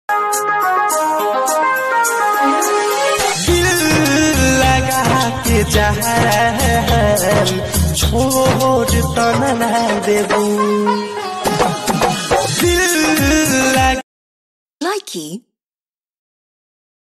के जहान छोड़ तो न देबू दिल Likey